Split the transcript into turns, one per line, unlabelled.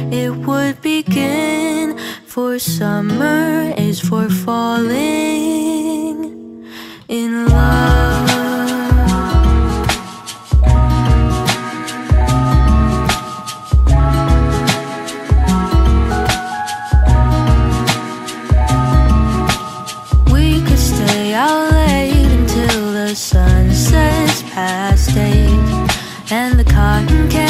it would begin. For summer is for falling in love. We could stay out late until the sun sets past 8, and the cotton candy